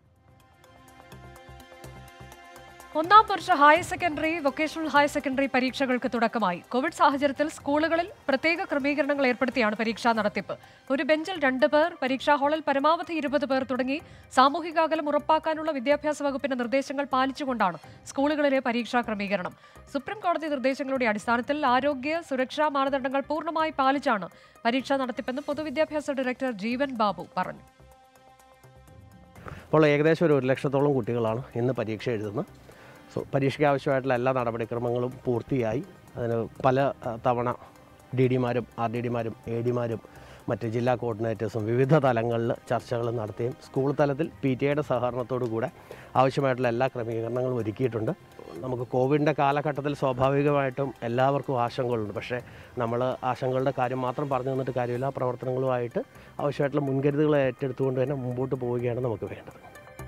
ഒന്നാം വർഷ higher secondary, vocational higher secondary പരീക്ഷകൾക്ക് തുടക്കമായി. കോവിഡ് സാഹചര്യത്തിൽ സ്കൂളുകളിൽ പ്രത്യേക ക്രമീകരണങ്ങൾ ഏർപ്പെടുത്തിയാണ് പരീക്ഷാ നടത്തിപ്പ്. ഒരു ബെഞ്ചിൽ 2 പേർ, പരീക്ഷാ ഹാളിൽ പരമാവധി 20 പേർ തുടങ്ങി സാമൂഹിക അകലം ഉറപ്പാക്കാനുള്ള വിദ്യാഭ്യാസ വകുപ്പിന്റെ നിർദ്ദേശങ്ങൾ പാലിച്ചുകൊണ്ടാണ് സ്കൂളുകളിലെ പരീക്ഷാ ക്രമീകരണം. സുപ്രീം കോടതി നിർദ്ദേശങ്ങളുടെ അടിസ്ഥാനത്തിൽ ആരോഗ്യ സുരക്ഷാ മാനദണ്ഡങ്ങൾ പൂർണ്ണമായി പാലിച്ചാണ് പരീക്ഷാ നടത്തിപ്പെന്ന് പൊതുവിദ്യാഭ്യാസ ഡയറക്ടർ ജീവൻ ബാബു പറഞ്ഞു. അപ്പോൾ ഏകദേശം 1 ലക്ഷത്തോളം കുട്ടികളാണ് ഇന്ന് പരീക്ഷ എഴുതുന്നത്. പരീക്ഷയ്ക്ക് ആവശ്യമായിട്ടുള്ള എല്ലാ നടപടിക്രമങ്ങളും പൂർത്തിയായി. അതിന് പല തവണ DD-മാരും RDD-മാരും AD-മാരും മറ്റ് ജില്ലാ കോർഡിനേറ്റേഴ്സും വിവിധ തലങ്ങളിൽ ചർച്ചകൾ നടത്തുകയും സ്കൂൾ തലത്തിൽ PTA-യുടെ സഹകരണത്തോടു കൂടെ ആവശ്യമായിട്ടുള്ള എല്ലാ ക്രമീകരണങ്ങളും ഒരുക്കിയിട്ടുണ്ട്. നമുക്ക് കോവിഡിൻ്റെ കാലഘട്ടത്തിൽ സ്വാഭാവികമായിട്ടും എല്ലാവർക്കും ആശങ്കകളുണ്ട്. പക്ഷേ നമ്മൾ ആശങ്കകളുടെ കാര്യം മാത്രം പറഞ്ഞു തന്നിട്ട് കാര്യമില്ല. പ്രവർത്തനങ്ങളുമായിട്ട് ആവശ്യമായിട്ടുള്ള മുൻകരുതലുകൾ ഏറ്റെടുത്തുകൊണ്ട് തന്നെ മുമ്പോട്ട് പോവുകയാണ് നമുക്ക് വേണ്ടത്.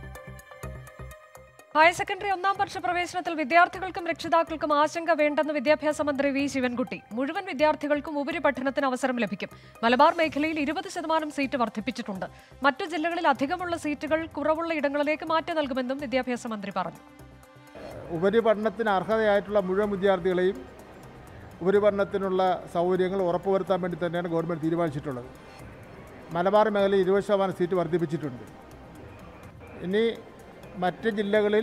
ഹയർ സെക്കൻഡറി 1ാം വർഷ പ്രവേശനത്തിൽ വിദ്യാർത്ഥികൾക്കും രക്ഷിതാക്കൾക്കും ആശങ്ക വേണ്ടെന്ന് വിദ്യാഭ്യാസ മന്ത്രി V ശിവൻകുട്ടി. മുഴുവൻ വിദ്യാർത്ഥികൾക്കും ഉപരിപഠനത്തിന് അവസരം ലഭിക്കും. മലബാർ മേഖലയിൽ 20% സീറ്റ് വർദ്ധിപ്പിച്ചിട്ടുണ്ട്. മറ്റു ജില്ലകളിൽ അധികമുള്ള സീറ്റുകൾ കുറവുള്ള ഇടങ്ങളിലേക്ക് മാറ്റി നൽകുമെന്നും വിദ്യാഭ്യാസ മന്ത്രി പറഞ്ഞു. ഉപരിപഠനത്തിന് അർഹതയായിട്ടുള്ള മുഴുവൻ വിദ്യാർത്ഥികളെയും ഉപരിപഠനത്തിനുള്ള സൗകര്യങ്ങൾ ഉറപ്പുവരുത്താൻ വേണ്ടി തന്നെയാണ് ഗവൺമെൻറ് തീരുമാനിച്ചിട്ടുള്ളത്. മലബാർ മേഖലയിൽ 20% സീറ്റ് വർദ്ധിപ്പിച്ചിട്ടുണ്ട്. ഇനി മറ്റ് ജില്ലകളിൽ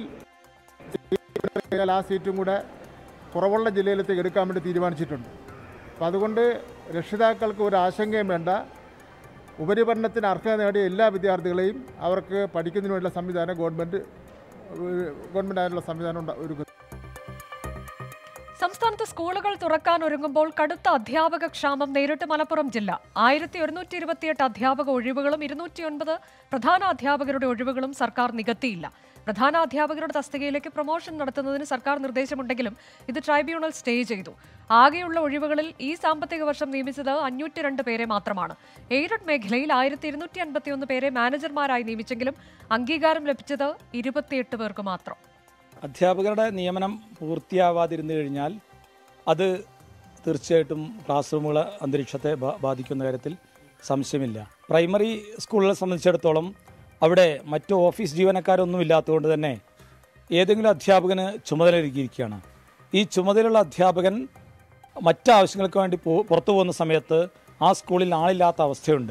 ആ സീറ്റും കൂടെ കുറവുള്ള ജില്ലയിലേക്ക് എടുക്കാൻ വേണ്ടി തീരുമാനിച്ചിട്ടുണ്ട്. അപ്പം അതുകൊണ്ട് രക്ഷിതാക്കൾക്ക് ഒരു ആശങ്കയും വേണ്ട. ഉപരിപഠനത്തിന് അർഹത നേടിയ എല്ലാ വിദ്യാർത്ഥികളെയും അവർക്ക് പഠിക്കുന്നതിന് വേണ്ടിയുള്ള സംവിധാനം ഗവൺമെൻറ് അതിനുള്ള സംവിധാനം ഒരുക്കും. സംസ്ഥാനത്ത് സ്കൂളുകൾ തുറക്കാൻ ഒരുങ്ങുമ്പോൾ കടുത്ത അധ്യാപക ക്ഷാമം നേരിട്ട് മലപ്പുറം ജില്ല. 1128 അധ്യാപക ഒഴിവുകളും 209 പ്രധാന അധ്യാപകരുടെ ഒഴിവുകളും സർക്കാർ നികത്തിയില്ല. പ്രധാന അധ്യാപകരുടെ തസ്തികയിലേക്ക് പ്രൊമോഷൻ നടത്തുന്നതിന് സർക്കാർ നിർദ്ദേശമുണ്ടെങ്കിലും ഇത് ട്രൈബ്യൂണൽ സ്റ്റേ ചെയ്തു. ആകെയുള്ള ഒഴിവുകളിൽ ഈ സാമ്പത്തിക വർഷം നിയമിച്ചത് 502 പേരെ മാത്രമാണ്. എയ്ഡഡ് മേഖലയിൽ 1251 പേരെ മാനേജർമാരായി നിയമിച്ചെങ്കിലും അംഗീകാരം ലഭിച്ചത് 28 പേർക്ക് മാത്രം. അധ്യാപകരുടെ നിയമനം പൂർത്തിയാവാതിരുന്നു കഴിഞ്ഞാൽ അത് തീർച്ചയായിട്ടും ക്ലാസ് റൂമുകളെ അന്തരീക്ഷത്തെ ബാധിക്കുന്ന കാര്യത്തിൽ സംശയമില്ല. പ്രൈമറി സ്കൂളുകളെ സംബന്ധിച്ചിടത്തോളം അവിടെ മറ്റു ഓഫീസ് ജീവനക്കാരൊന്നും ഇല്ലാത്തതുകൊണ്ട് തന്നെ ഏതെങ്കിലും അധ്യാപകന് ചുമതല ഒരുക്കിയിരിക്കുകയാണ്. ഈ ചുമതലയുള്ള അധ്യാപകൻ മറ്റാവശ്യങ്ങൾക്ക് വേണ്ടി പുറത്തു പോകുന്ന സമയത്ത് ആ സ്കൂളിൽ ആളില്ലാത്ത അവസ്ഥയുണ്ട്.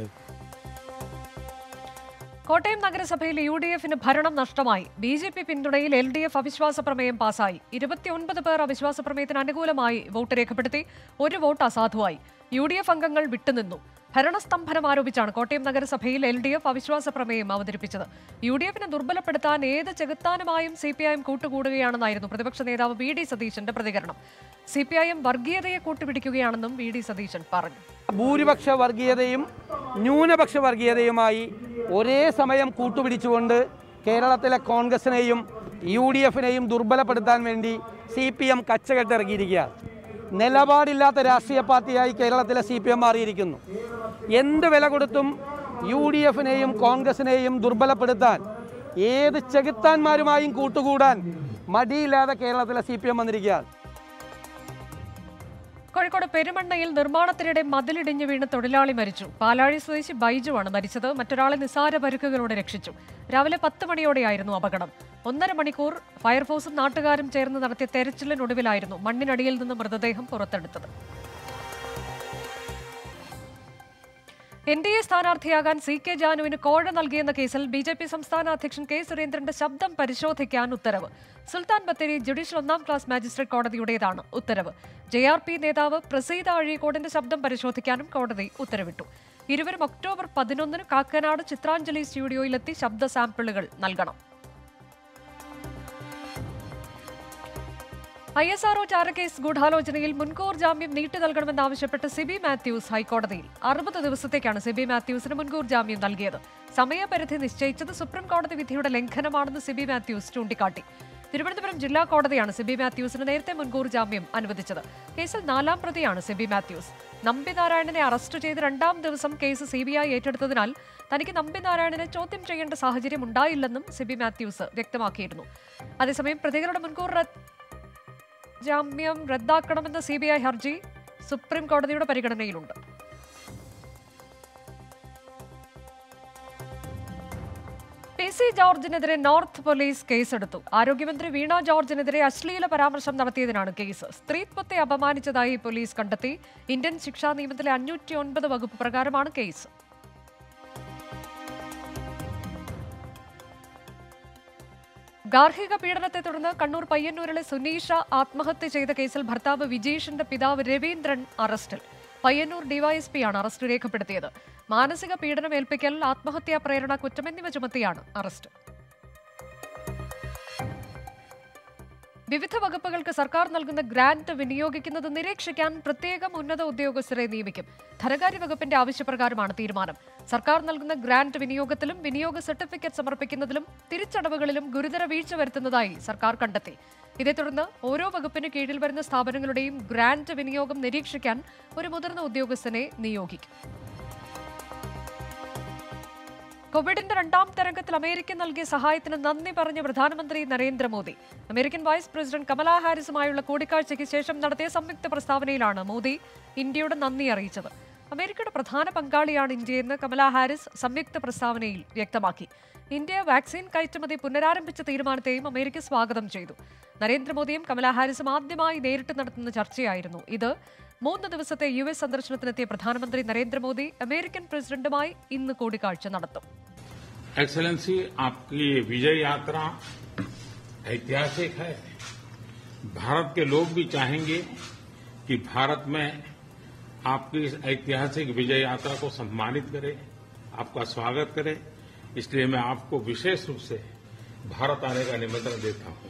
കോട്ടയം നഗരസഭയിൽ UDF-ന് ഭരണം നഷ്ടമായി. BJP പിന്തുണയിൽ LDF അവിശ്വാസ പ്രമേയം പാസായി. 29 പേർ അവിശ്വാസ പ്രമേയത്തിന് അനുകൂലമായി വോട്ട് രേഖപ്പെടുത്തി. 1 വോട്ട് അസാധുവായി. UDF അംഗങ്ങൾ വിട്ടുനിന്നു. ഭരണസ്തംഭനം ആരോപിച്ചാണ് കോട്ടയം നഗരസഭയിൽ LDF അവിശ്വാസ പ്രമേയം അവതരിപ്പിച്ചത്. UDF-നെ ദുർബലപ്പെടുത്താൻ ഏത് ചെകുത്താനുമായും CPIM കൂട്ടുകൂടുകയാണെന്നായിരുന്നു പ്രതിപക്ഷ നേതാവ് VD സതീശന്റെ പ്രതികരണം. CPIM വർഗീയതയെ കൂട്ടുപിടിക്കുകയാണെന്നും VD സതീശൻ പറഞ്ഞു. ഭൂരിപക്ഷ വർഗീയതയും ന്യൂനപക്ഷ വർഗീയതയുമായി ഒരേ സമയം കൂട്ടുപിടിച്ചുകൊണ്ട് കേരളത്തിലെ കോൺഗ്രസിനെയും UDFനെയും ദുർബലപ്പെടുത്താൻ വേണ്ടി CPM കച്ചകെട്ടിറങ്ങിയിരിക്കുകയാണ്. നിലപാടില്ലാത്ത രാഷ്ട്രീയ പാർട്ടിയായി കേരളത്തിലെ CPM മാറിയിരിക്കുന്നു. എന്ത് വില കൊടുത്തും UDFനെയും കോൺഗ്രസിനെയും ദുർബലപ്പെടുത്താൻ ഏത് ചെകുത്താന്മാരുമായും കൂട്ടുകൂടാൻ മടിയില്ലാതെ കേരളത്തിലെ CPM വന്നിരിക്കുകയാണ്. കോഴിക്കോട് പെരുമണ്ണയിൽ നിർമ്മാണത്തിനിടെ മതിലിടിഞ്ഞു വീണ് തൊഴിലാളി മരിച്ചു. പാലാഴി സ്വദേശി ബൈജുവാണ് മരിച്ചത്. മറ്റൊരാളെ നിസ്സാര പരിക്കുകളോടെ രക്ഷിച്ചു. രാവിലെ 10 മണിയോടെയായിരുന്നു അപകടം. 1.5 മണിക്കൂർ ഫയർഫോഴ്സും നാട്ടുകാരും ചേർന്ന് നടത്തിയ തെരച്ചിലിനൊടുവിലായിരുന്നു മണ്ണിനടിയിൽ നിന്ന് മൃതദേഹം പുറത്തെടുത്തത്. NDA സ്ഥാനാർത്ഥിയാകാൻ CK ജാനുവിന് കോഴ നൽകിയെന്ന കേസിൽ BJP സംസ്ഥാന അധ്യക്ഷൻ K സുരേന്ദ്രന്റെ ശബ്ദം പരിശോധിക്കാൻ ഉത്തരവ്. സുൽത്താൻ ബത്തേരി ജുഡീഷ്യൽ 1ാം ക്ലാസ് മാജിസ്ട്രേറ്റ് കോടതിയുടേതാണ് ഉത്തരവ്. JRP നേതാവ് പ്രസീത അഴീക്കോടിന്റെ ശബ്ദം പരിശോധിക്കാനും കോടതി ഉത്തരവിട്ടു. ഇരുവരും ഒക്ടോബർ 11 കാക്കനാട് ചിത്രാഞ്ജലി സ്റ്റുഡിയോയിലെത്തി ശബ്ദ സാമ്പിളുകൾ നൽകണം. ISRO ചാരക്കേസ് ഗൂഢാലോചനയിൽ മുൻകൂർ ജാമ്യം നീട്ടി നൽകണമെന്നാവശ്യപ്പെട്ട് സിബി മാത്യൂസ് ഹൈക്കോടതിയിൽ. 60 ദിവസത്തേക്കാണ് സിബി മാത്യൂസിന് മുൻകൂർ ജാമ്യം നൽകിയത്. സമയപരിധി നിശ്ചയിച്ചത് സുപ്രീം കോടതി വിധിയുടെ ലംഘനമാണെന്ന് സിബി മാത്യൂസ് ചൂണ്ടിക്കാട്ടി. തിരുവനന്തപുരം ജില്ലാ കോടതിയാണ് സിബി മാത്യൂസിന് നേരത്തെ മുൻകൂർ ജാമ്യം അനുവദിച്ചത്. കേസിൽ 4ാം പ്രതിയാണ് സിബി മാത്യൂസ്. നമ്പിനാരായണനെ അറസ്റ്റ് ചെയ്ത് 2ാം ദിവസം കേസ് CBI ഏറ്റെടുത്തതിനാൽ തനിക്ക് നമ്പിനാരായണനെ ചോദ്യം ചെയ്യേണ്ട സാഹചര്യം ഉണ്ടായില്ലെന്നും സിബി മാത്യൂസ് വ്യക്തമാക്കിയിരുന്നു. അതേസമയം പ്രതികളുടെ മുൻകൂർ ജാമ്യം റദ്ദാക്കണമെന്ന CBI ഹർജി സുപ്രീം കോടതിയുടെ പരിഗണനയിലുണ്ട്. PC ജോർജിനെതിരെ നോർത്ത് പോലീസ് കേസെടുത്തു. ആരോഗ്യമന്ത്രി വീണ ജോർജിനെതിരെ അശ്ലീല പരാമർശം നടത്തിയതിനാണ് കേസ്. സ്ത്രീത്വത്തെ അപമാനിച്ചതായി പോലീസ് കണ്ടെത്തി. ഇന്ത്യൻ ശിക്ഷാ നിയമത്തിലെ 509 വകുപ്പ് പ്രകാരമാണ് കേസ്. ഗാർഹിക പീഡനത്തെ തുടർന്ന് കണ്ണൂർ പയ്യന്നൂരിലെ സുനീഷ ആത്മഹത്യ ചെയ്ത കേസിൽ ഭർത്താവ് വിജീഷിന്റെ പിതാവ് രവീന്ദ്രൻ അറസ്റ്റിൽ. പയ്യന്നൂർ ഡിവൈഎസ്പിയാണ് അറസ്റ്റ് രേഖപ്പെടുത്തിയത്. മാനസിക പീഡനം ഏൽപ്പിക്കൽ, ആത്മഹത്യാ പ്രേരണ കുറ്റം എന്നിവ ചുമത്തിയാണ് അറസ്റ്റ്. വിവിധ വകുപ്പുകൾക്ക് സർക്കാർ നൽകുന്ന ഗ്രാന്റ് വിനിയോഗിക്കുന്നത് നിരീക്ഷിക്കാൻ പ്രത്യേകം ഉന്നത ഉദ്യോഗസ്ഥരെ നിയമിക്കും. ധനകാര്യ വകുപ്പിന്റെ ആവശ്യപ്രകാരമാണ് തീരുമാനം. സർക്കാർ നൽകുന്ന ഗ്രാന്റ് വിനിയോഗത്തിലും വിനിയോഗ സർട്ടിഫിക്കറ്റ് സമർപ്പിക്കുന്നതിലും തിരിച്ചടവുകളിലും ഗുരുതര വീഴ്ച വരുത്തുന്നതായി സർക്കാർ കണ്ടെത്തി. ഇതേ തുടർന്ന് ഓരോ വകുപ്പിന് കീഴിൽ വരുന്ന സ്ഥാപനങ്ങളുടെയും ഗ്രാന്റ് വിനിയോഗം നിരീക്ഷിക്കാൻ ഒരു മുതിർന്ന ഉദ്യോഗസ്ഥനെ നിയോഗിക്കും. കോവിഡിന്റെ 2ാം തരംഗത്തിൽ അമേരിക്ക നൽകിയ സഹായത്തിന് നന്ദി പറഞ്ഞ പ്രധാനമന്ത്രി Narendra Modi. American vice president Kamala ഹാരിസുമായുള്ള കൂടിക്കാഴ്ചയ്ക്ക് ശേഷം നടത്തിയ സംയുക്ത പ്രസ്താവനയിലാണ് മോദി ഇന്ത്യയുടെ നന്ദി അറിയിച്ചത്. അമേരിക്കയുടെ പ്രധാന പങ്കാളിയാണ് ഇന്ത്യയെന്ന് കമലാ ഹാരിസ് സംയുക്ത പ്രസ്താവനയിൽ വ്യക്തമാക്കി. ഇന്ത്യ വാക്സിൻ കയറ്റുമതി പുനരാരംഭിച്ച തീരുമാനത്തെയും അമേരിക്ക സ്വാഗതം ചെയ്തു. നരേന്ദ്രമോദിയും കമലാ ഹാരിസും ആദ്യമായി നേരിട്ട് നടത്തുന്ന ചർച്ചയായിരുന്നു ഇത്. 3 ദിവസത്തെ US സന്ദർശനത്തിനെത്തിയ പ്രധാനമന്ത്രി നരേന്ദ്രമോദി അമേരിക്കൻ പ്രസിഡന്റുമായി ഇന്ന് കൂടിക്കാഴ്ച നടത്തും. एक्सेलेंसी, आपकी ये विजय यात्रा ऐतिहासिक है. भारत के लोग भी चाहेंगे कि भारत में आपकी इस ऐतिहासिक विजय यात्रा को सम्मानित करे, आपका स्वागत करे. इसलिए मैं आपको विशेष रूप से भारत आने का निमंत्रण देता हूं.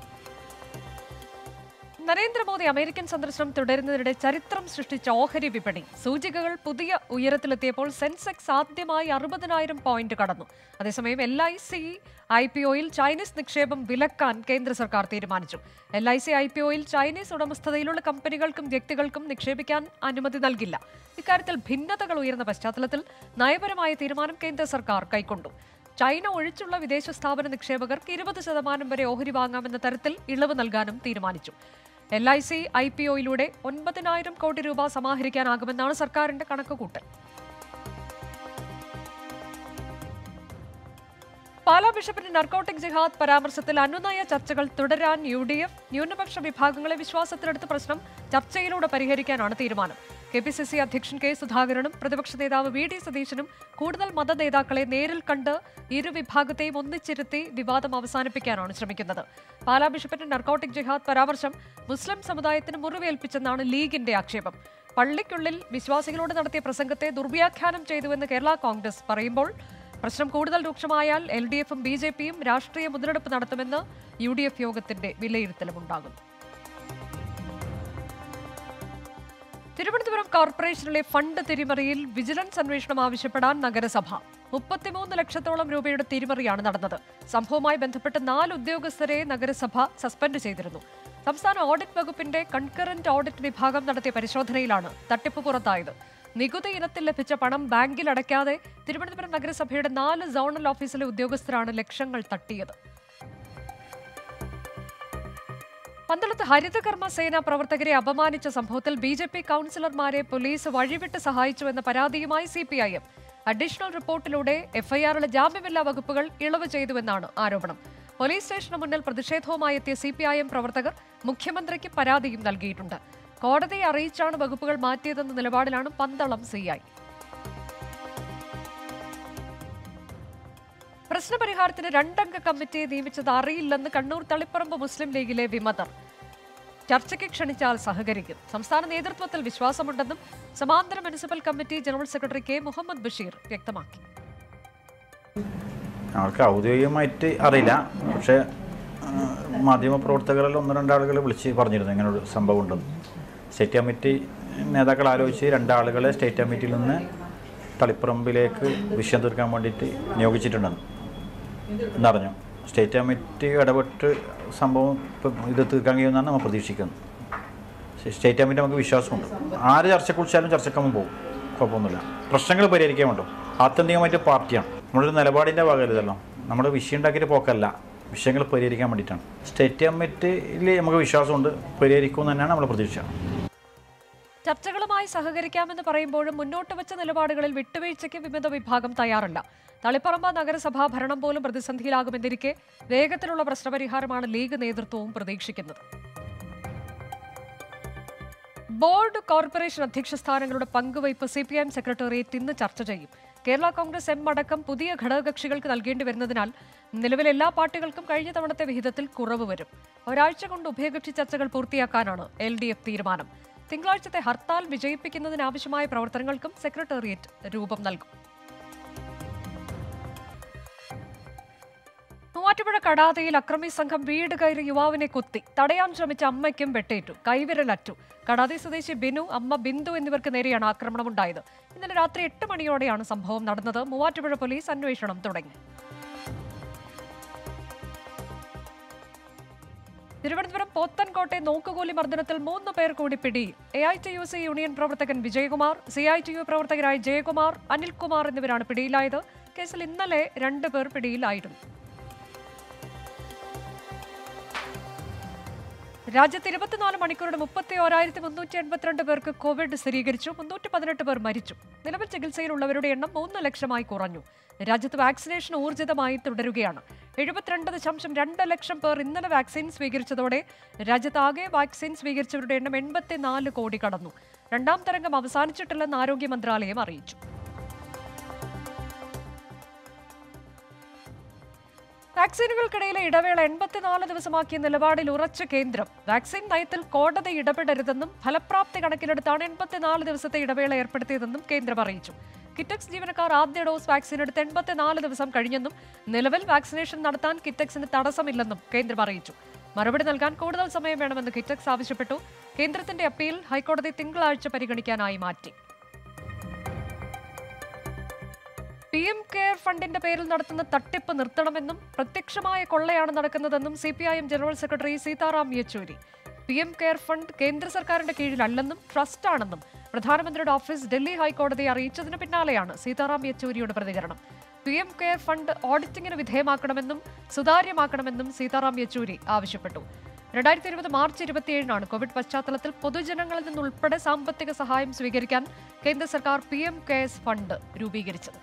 നരേന്ദ്രമോദി അമേരിക്കൻ സന്ദർശനം തുടരുന്നതിനിടെ ചരിത്രം സൃഷ്ടിച്ച ഓഹരി വിപണി. സൂചികകൾ പുതിയ ഉയരത്തിലെത്തിയപ്പോൾ സെൻസെക്സ് ആദ്യമായി 60,000 പോയിന്റ് കടന്നു. അതേസമയം LIC IPOയിൽ ചൈനീസ് നിക്ഷേപം വിലക്കാൻ കേന്ദ്ര സർക്കാർ തീരുമാനിച്ചു. LIC IPOയിൽ ചൈനീസ് ഉടമസ്ഥതയിലുള്ള കമ്പനികൾക്കും വ്യക്തികൾക്കും നിക്ഷേപിക്കാൻ അനുമതി നൽകില്ല. ഇക്കാര്യത്തിൽ ഭിന്നതകൾ ഉയർന്ന പശ്ചാത്തലത്തിൽ നയപരമായ തീരുമാനം കേന്ദ്ര സർക്കാർ കൈക്കൊണ്ടു. ചൈന ഒഴിച്ചുള്ള വിദേശ സ്ഥാപന നിക്ഷേപകർക്ക് 20% വരെ ഓഹരി വാങ്ങാമെന്ന തരത്തിൽ ഇളവ് നൽകാനും തീരുമാനിച്ചു. LIC IPOയിലൂടെ 9,000 കോടി രൂപ സമാഹരിക്കാനാകുമെന്നാണ് സർക്കാരിന്റെ കണക്കുകൂട്ടൽ. പാലാ ബിഷപ്പിന്റെ നർക്കോട്ടിക് ജിഹാദ് പരാമർശത്തിൽ അനുനയ ചർച്ചകൾ തുടരാൻ UDF. ന്യൂനപക്ഷ വിഭാഗങ്ങളെ വിശ്വാസത്തിലെടുത്ത പ്രശ്നം ചർച്ചയിലൂടെ പരിഹരിക്കാനാണ് തീരുമാനം. KPCC അധ്യക്ഷൻ K സുധാകരനും പ്രതിപക്ഷ നേതാവ് VD സതീശനും കൂടുതൽ മത നേതാക്കളെ നേരിൽ കണ്ട് ഇരു വിഭാഗത്തെയും ഒന്നിച്ചിരുത്തി വിവാദം അവസാനിപ്പിക്കാനാണ് ശ്രമിക്കുന്നത്. പാലാ ബിഷപ്പിന്റെ നർക്കോട്ടിക് ജിഹാദ് പരാമർശം മുസ്ലിം സമുദായത്തിന് മുറിവേൽപ്പിച്ചെന്നാണ് ലീഗിന്റെ ആക്ഷേപം. പള്ളിക്കുള്ളിൽ വിശ്വാസികളോട് നടത്തിയ പ്രസംഗത്തെ ദുർവ്യാഖ്യാനം ചെയ്തുവെന്ന് കേരള കോൺഗ്രസ് പറയുമ്പോൾ പ്രശ്നം കൂടുതൽ രൂക്ഷമായാൽ LDFും BJPയും രാഷ്ട്രീയ മുതലെടുപ്പ് നടത്തുമെന്ന് UDF യോഗത്തിന്റെ വിലയിരുത്തലുമുണ്ടാകുന്നു. തിരുവനന്തപുരം കോർപ്പറേഷനിലെ ഫണ്ട് തിരിമറിയിൽ വിജിലൻസ് അന്വേഷണം ആവശ്യപ്പെടാൻ നഗരസഭ. 33 ലക്ഷത്തോളം രൂപയുടെ തിരിമറിയാണ് നടന്നത്. സംഭവവുമായി ബന്ധപ്പെട്ട് 4 ഉദ്യോഗസ്ഥരെ നഗരസഭ സസ്പെൻഡ് ചെയ്തിരുന്നു. സംസ്ഥാന ഓഡിറ്റ് വകുപ്പിന്റെ കൺകറന്റ് ഓഡിറ്റ് വിഭാഗം നടത്തിയ പരിശോധനയിലാണ് തട്ടിപ്പ് പുറത്തായത്. നികുതി ഇനത്തിൽ ലഭിച്ച പണം ബാങ്കിൽ അടയ്ക്കാതെ തിരുവനന്തപുരം നഗരസഭയുടെ 4 സോണൽ ഓഫീസിലെ ഉദ്യോഗസ്ഥരാണ് ലക്ഷങ്ങൾ തട്ടിയത്. പന്തളത്ത് ഹരിതകർമ്മ സേന പ്രവർത്തകരെ അപമാനിച്ച സംഭവത്തിൽ BJP കൌൺസിലർമാരെ പോലീസ് വഴിവിട്ട് സഹായിച്ചുവെന്ന പരാതിയുമായി CPIM. അഡീഷണൽ റിപ്പോർട്ടിലൂടെ FIRലെ ജാമ്യമില്ലാ വകുപ്പുകൾ ഇളവ് ചെയ്തുവെന്നാണ് ആരോപണം. പോലീസ് സ്റ്റേഷന് മുന്നിൽ പ്രതിഷേധവുമായി എത്തിയ CPIM പ്രവർത്തകർ മുഖ്യമന്ത്രിക്ക് പരാതിയും നൽകിയിട്ടുണ്ട്. കോടതിയെ അറിയിച്ചാണ് വകുപ്പുകൾ മാറ്റിയതെന്ന നിലപാടിലാണ് പന്തളം CI. പ്രശ്നപരിഹാരത്തിന് 2 അംഗ കമ്മിറ്റിയെ നിയമിച്ചത് അറിയില്ലെന്ന് കണ്ണൂർ തളിപ്പറമ്പ് മുസ്ലിം ലീഗിലെ വിമതർ. ചർച്ചയ്ക്ക് ക്ഷണിച്ചാൽ സഹകരിക്കും. സംസ്ഥാന നേതൃത്വത്തിൽ വിശ്വാസമുണ്ടെന്നും സമാന്തര municipal committee general secretary K. Muhammad Basheer വ്യക്തമാക്കി. ഞങ്ങൾക്ക് ഔദ്യോഗികമായിട്ട് അറിയില്ല, പക്ഷേ മാധ്യമപ്രവർത്തകരിൽ 1-2 ആളുകൾ വിളിച്ച് പറഞ്ഞിരുന്നു ഇങ്ങനൊരു സംഭവം ഉണ്ടെന്ന്. സ്റ്റേറ്റ് കമ്മിറ്റി നേതാക്കൾ ആലോചിച്ച് 2 ആളുകളെ സ്റ്റേറ്റ് കമ്മിറ്റിയിൽ നിന്ന് തളിപ്പറമ്പിലേക്ക് വിഷയം തീർക്കാൻ വേണ്ടിയിട്ട് നിയോഗിച്ചിട്ടുണ്ടെന്ന് എന്നറിഞ്ഞു. സ്റ്റേറ്റ് കമ്മിറ്റി ഇടപെട്ട് സംഭവം ഇത് തീർക്കാൻ കഴിയുമെന്നാണ് നമ്മൾ പ്രതീക്ഷിക്കുന്നത്. സ്റ്റേറ്റ് കമ്മിറ്റി നമുക്ക് വിശ്വാസമുണ്ട്. ആര് ചർച്ചയ്ക്ക് വിളിച്ചാലും ചർച്ചയ്ക്കൊന്നും പോകും, കുഴപ്പമൊന്നുമില്ല. പ്രശ്നങ്ങൾ പരിഹരിക്കാൻ വേണ്ടും. ആത്യന്തികമായിട്ട് പാർട്ടിയാണ് നമ്മളൊരു നിലപാടിൻ്റെ ഭാഗമല്ലല്ലോ, നമ്മുടെ വിഷയം ഉണ്ടാക്കിയിട്ട് പോക്കല്ല, വിഷയങ്ങൾ പരിഹരിക്കാൻ വേണ്ടിയിട്ടാണ്. സ്റ്റേറ്റ് കമ്മിറ്റിയിൽ നമുക്ക് വിശ്വാസമുണ്ട്, പരിഹരിക്കുമെന്ന് തന്നെയാണ് നമ്മൾ പ്രതീക്ഷ. ചർച്ചകളുമായി സഹകരിക്കാമെന്ന് പറയുമ്പോഴും മുന്നോട്ട് വെച്ച നിലപാടുകളിൽ വിട്ടുവീഴ്ചയ്ക്ക് വിമത വിഭാഗം തയ്യാറല്ല. തളിപ്പറമ്പ് നഗരസഭാ ഭരണം പോലും പ്രതിസന്ധിയിലാകുമെന്നിരിക്കെ വേഗത്തിലുള്ള പ്രശ്നപരിഹാരമാണ് ലീഗ് നേതൃത്വവും പ്രതീക്ഷിക്കുന്നത്. ബോർഡ് കോർപ്പറേഷൻ അധ്യക്ഷ സ്ഥാനങ്ങളുടെ പങ്കുവയ്പ് CPIM സെക്രട്ടേറിയറ്റ് ഇന്ന് ചർച്ച ചെയ്യും. കേരള കോൺഗ്രസ് M അടക്കം പുതിയ ഘടകകക്ഷികൾക്ക് നൽകേണ്ടി വരുന്നതിനാൽ നിലവിൽ എല്ലാ പാർട്ടികൾക്കും കഴിഞ്ഞ തവണത്തെ വിഹിതത്തിൽ കുറവ് വരും. ഒരാഴ്ച കൊണ്ട് ഉഭയകക്ഷി ചർച്ചകൾ പൂർത്തിയാക്കാനാണ് LDF തീരുമാനം. തിങ്കളാഴ്ചത്തെ ഹർത്താൽ വിജയിപ്പിക്കുന്നതിനാവശ്യമായ പ്രവർത്തനങ്ങൾക്കും സെക്രട്ടേറിയറ്റ് രൂപം നൽകും. മൂവാറ്റുപുഴ കടാതയിൽ അക്രമി സംഘം വീട് കയറി യുവാവിനെ കുത്തി. തടയാൻ ശ്രമിച്ച അമ്മയ്ക്കും വെട്ടേറ്റു, കൈവിരലറ്റു. കടാതി സ്വദേശി ബിനു, അമ്മ ബിന്ദു എന്നിവർക്ക് നേരെയാണ് ആക്രമണമുണ്ടായത്. ഇന്നലെ രാത്രി 8 മണിയോടെയാണ് സംഭവം നടന്നത്. മൂവാറ്റുപുഴ പോലീസ് അന്വേഷണം തുടങ്ങി. തിരുവനന്തപുരം പോത്തൻകോട്ടെ നോക്കുകൂലി മർദ്ദനത്തിൽ 3 പേർ കൂടി പിടിയിൽ. AITUC യൂണിയൻ പ്രവർത്തകൻ വിജയകുമാർ, CITU പ്രവർത്തകരായ ജയകുമാർ, അനിൽകുമാർ എന്നിവരാണ് പിടിയിലായത്. കേസിൽ ഇന്നലെ 2 പേർ പിടിയിലായിരുന്നു. രാജ്യത്ത് 24 മണിക്കൂറിന് 31,382 പേർക്ക് കോവിഡ് സ്ഥിരീകരിച്ചു. 318 പേർ മരിച്ചു. നിലവിൽ ചികിത്സയിലുള്ളവരുടെ എണ്ണം 3 ലക്ഷമായി കുറഞ്ഞു. രാജ്യത്ത് വാക്സിനേഷൻ ഊർജിതമായി തുടരുകയാണ്. 72.2 ലക്ഷം പേർ ഇന്നലെ വാക്സിൻ സ്വീകരിച്ചതോടെ രാജ്യത്താകെ വാക്സിൻ സ്വീകരിച്ചവരുടെ എണ്ണം 84 കോടി കടന്നു. 2ാം തരംഗം അവസാനിച്ചിട്ടില്ലെന്ന് ആരോഗ്യ മന്ത്രാലയം അറിയിച്ചു. വാക്സിനുകൾക്കിടയിലെ ഇടവേള 84 ദിവസമാക്കിയ നിലപാടിൽ ഉറച്ച കേന്ദ്രം. വാക്സിൻ നയത്തിൽ കോടതി ഇടപെടരുതെന്നും ഫലപ്രാപ്തി കണക്കിലെടുത്താണ് 84 ദിവസത്തെ ഇടവേള ഏർപ്പെടുത്തിയതെന്നും കേന്ദ്രം അറിയിച്ചു. കിറ്റക്സ് ജീവനക്കാർ ആദ്യ ഡോസ് വാക്സിൻ എടുത്ത് 84 ദിവസം കഴിഞ്ഞെന്നും നിലവിൽ വാക്സിനേഷൻ നടത്താൻ കിറ്റക്സിന് തടസ്സമില്ലെന്നും കേന്ദ്രം അറിയിച്ചു. മറുപടി നൽകാൻ കൂടുതൽ സമയം വേണമെന്ന് കിറ്റക്സ് ആവശ്യപ്പെട്ടു. കേന്ദ്രത്തിന്റെ അപ്പീൽ ഹൈക്കോടതി തിങ്കളാഴ്ച പരിഗണിക്കാനായി മാറ്റി. PM കെയർ ഫണ്ടിന്റെ പേരിൽ നടത്തുന്ന തട്ടിപ്പ് നിർത്തണമെന്നും പ്രത്യക്ഷമായ കൊള്ളയാണ് നടക്കുന്നതെന്നും CPIM general secretary Sitaram Yechury. PM care fund കേന്ദ്ര സർക്കാരിന്റെ കീഴിലല്ലെന്നും ട്രസ്റ്റാണെന്നും പ്രധാനമന്ത്രിയുടെ ഓഫീസ് ഡൽഹി ഹൈക്കോടതിയെ അറിയിച്ചതിന് പിന്നാലെയാണ് സീതാറാം യെച്ചൂരിയുടെ പ്രതികരണം. PM കെയർ ഫണ്ട് ഓഡിറ്റിംഗിന് വിധേയമാക്കണമെന്നും സുതാര്യമാക്കണമെന്നും സീതാറാം യെച്ചൂരി ആവശ്യപ്പെട്ടു. 2020 മാർച്ച് 27-നാണ് കോവിഡ് പശ്ചാത്തലത്തിൽ പൊതുജനങ്ങളിൽ നിന്നുൾപ്പെടെ സാമ്പത്തിക സഹായം സ്വീകരിക്കാൻ കേന്ദ്ര സർക്കാർ PM കെയർസ് ഫണ്ട് രൂപീകരിച്ചത്.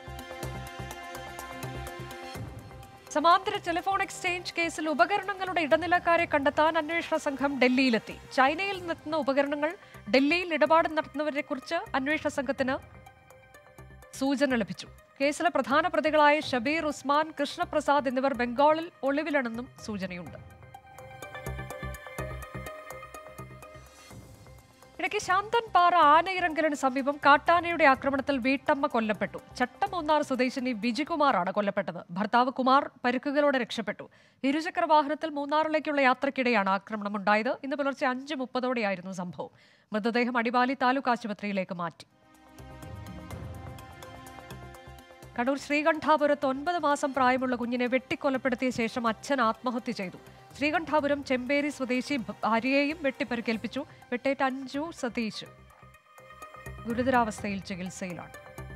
സമാന്തര ടെലിഫോൺ എക്സ്ചേഞ്ച് കേസിൽ ഉപകരണങ്ങളുടെ ഇടനിലക്കാരെ കണ്ടെത്താൻ അന്വേഷണ സംഘം ഡൽഹിയിലെത്തി. ചൈനയിൽ നിന്നെത്തുന്ന ഉപകരണങ്ങൾ ഡൽഹിയിൽ ഇടപാട് നടത്തുന്നവരെക്കുറിച്ച് അന്വേഷണ സംഘത്തിന് സൂചന ലഭിച്ചു. കേസിലെ പ്രധാന പ്രതികളായ ഷബീർ, ഉസ്മാൻ, കൃഷ്ണപ്രസാദ് എന്നിവർ ബംഗാളിൽ ഒളിവിലാണെന്നും സൂചനയുണ്ട്. ഇടയ്ക്ക് ശാന്തൻപാറ ആനയിറങ്കലിന് സമീപം കാട്ടാനയുടെ ആക്രമണത്തിൽ വീട്ടമ്മ കൊല്ലപ്പെട്ടു. ചട്ടമൂന്നാർ സ്വദേശിനി വിജികുമാറാണ് കൊല്ലപ്പെട്ടത്. ഭർത്താവ് കുമാർ പരിക്കുകളോടെ രക്ഷപ്പെട്ടു. ഇരുചക്ര വാഹനത്തിൽ മൂന്നാറിലേക്കുള്ള യാത്രക്കിടെയാണ് ആക്രമണമുണ്ടായത്. ഇന്ന് പുലർച്ചെ 5:30 സംഭവം. മൃതദേഹം അടിമാലി താലൂക്ക് ആശുപത്രിയിലേക്ക് മാറ്റി. കണ്ണൂർ ശ്രീകണ്ഠാപുരത്ത് 9 മാസം പ്രായമുള്ള കുഞ്ഞിനെ വെട്ടിക്കൊലപ്പെടുത്തിയ ശേഷം അച്ഛൻ ആത്മഹത്യ ചെയ്തു. ശ്രീകണ്ഠാപുരം ചെമ്പേരി സ്വദേശി ഭാര്യയെയും വെട്ടിപ്പരിക്കേൽപ്പിച്ചു. വെട്ടേറ്റ അഞ്ജു സതീഷ് ഗുരുതരാവസ്ഥയിൽ ചികിത്സയിലാണ്.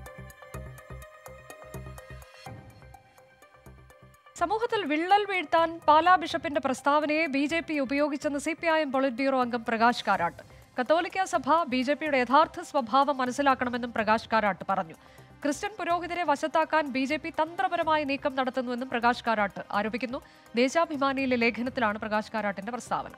സമൂഹത്തിൽ വിള്ളൽ വീഴ്ത്താൻ പാലാ ബിഷപ്പിന്റെ പ്രസ്താവനയെ BJP ഉപയോഗിച്ചെന്ന് CPIM പൊളിറ്റ് ബ്യൂറോ അംഗം പ്രകാശ് കാരാട്ട്. കത്തോലിക്ക സഭ BJPയുടെ യഥാർത്ഥ സ്വഭാവം മനസ്സിലാക്കണമെന്നും പ്രകാശ് കാരാട്ട് പറഞ്ഞു. ക്രിസ്ത്യൻ പുരോഹിതരെ വശത്താക്കാൻ BJP തന്ത്രപരമായ നീക്കം നടത്തുന്നുവെന്നും പ്രകാശ് കാരാട്ട് ആരോപിക്കുന്നു. ദേശാഭിമാനിയിലെ ലേഖനത്തിലാണ് പ്രകാശ് കാരാട്ടിന്റെ പ്രസ്താവന.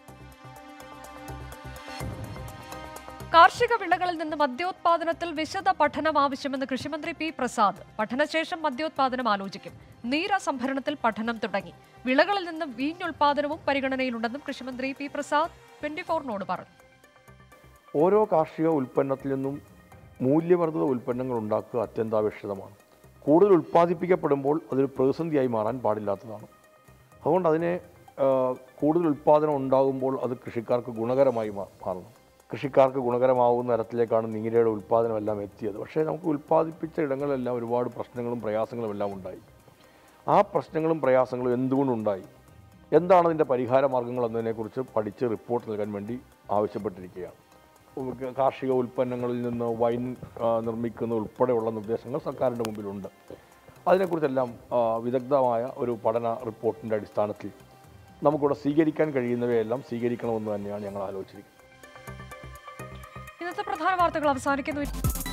കാർഷിക വിളകളിൽ നിന്ന് മദ്യോത്പാദനത്തിൽ വിശദ പഠനം ആവശ്യമെന്ന് കൃഷിമന്ത്രി P. പ്രസാദ്. പഠനശേഷം മദ്യോത്പാദനം ആലോചിക്കും. നീര സംഭരണത്തിൽ പഠനം തുടങ്ങി. വിളകളിൽ നിന്ന് വീഞ്ഞുൽപാദനവും പരിഗണനയിലുണ്ടെന്നും കൃഷിമന്ത്രി P. പ്രസാദ് 24 പറഞ്ഞു. ഓരോ കാർഷിക ഉൽപ്പന്നത്തിൽ നിന്നും മൂല്യവർദ്ധിത ഉൽപ്പന്നങ്ങൾ ഉണ്ടാക്കുക അത്യന്താപേക്ഷിതമാണ്. കൂടുതൽ ഉൽപ്പാദിപ്പിക്കപ്പെടുമ്പോൾ അതൊരു പ്രതിസന്ധിയായി മാറാൻ പാടില്ലാത്തതാണ്. അതുകൊണ്ട് അതിനെ കൂടുതൽ ഉൽപ്പാദനം ഉണ്ടാകുമ്പോൾ അത് കൃഷിക്കാർക്ക് ഗുണകരമായി മാറണം. കൃഷിക്കാർക്ക് ഗുണകരമാവുന്ന തരത്തിലേക്കാണ് നീരയുടെ ഉൽപ്പാദനമെല്ലാം എത്തിയത്. പക്ഷേ നമുക്ക് ഉൽപ്പാദിപ്പിച്ച ഇടങ്ങളിലെല്ലാം ഒരുപാട് പ്രശ്നങ്ങളും പ്രയാസങ്ങളും എല്ലാം ഉണ്ടായി. ആ പ്രശ്നങ്ങളും പ്രയാസങ്ങളും എന്തുകൊണ്ടുണ്ടായി, എന്താണ് അതിൻ്റെ പരിഹാര മാർഗ്ഗങ്ങൾ എന്നതിനെക്കുറിച്ച് പഠിച്ച് റിപ്പോർട്ട് നൽകാൻ വേണ്ടി ആവശ്യപ്പെട്ടിരിക്കുകയാണ്. കാർഷിക ഉൽപ്പന്നങ്ങളിൽ നിന്ന് വൈൻ നിർമ്മിക്കുന്ന ഉൾപ്പെടെയുള്ള നിർദ്ദേശങ്ങൾ സർക്കാരിൻ്റെ മുമ്പിലുണ്ട്. അതിനെക്കുറിച്ചെല്ലാം വിദഗ്ധമായ ഒരു പഠന റിപ്പോർട്ടിൻ്റെ അടിസ്ഥാനത്തിൽ നമുക്കിവിടെ സ്വീകരിക്കാൻ കഴിയുന്നവയെല്ലാം സ്വീകരിക്കണമെന്ന് തന്നെയാണ് ഞങ്ങൾ ആലോചിച്ചിരിക്കുന്നത്. ഇന്നത്തെ പ്രധാന വാർത്തകൾ അവസാനിക്കുന്നു.